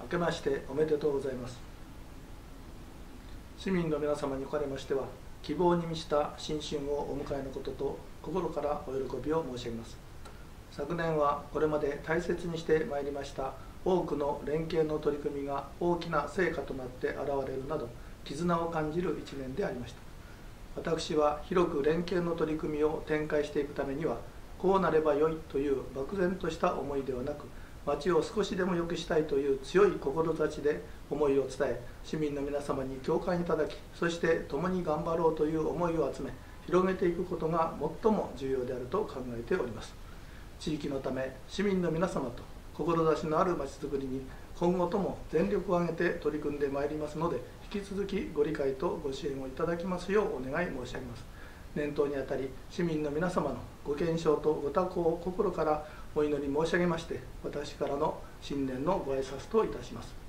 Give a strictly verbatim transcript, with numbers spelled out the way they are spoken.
けましておめでとうございます。市民の皆様におかれましては、希望に満ちた新春をお迎えのことと心からお喜びを申し上げます。昨年はこれまで大切にしてまいりました多くの連携の取り組みが大きな成果となって現れるなど、絆を感じる一年でありました。私は広く連携の取り組みを展開していくためには、こうなればよいという漠然とした思いではなく、町を少しでも良くしたいという強い志で思いを伝え、市民の皆様に共感いただき、そして共に頑張ろうという思いを集め、広げていくことが最も重要であると考えております。地域のため、市民の皆様と志のある町づくりに今後とも全力を挙げて取り組んでまいりますので、引き続きご理解とご支援をいただきますようお願い申し上げます。年頭にあたり、市民の皆様のご健勝とご多幸を心からお祈り申し上げまして、私からの新年のご挨拶といたします。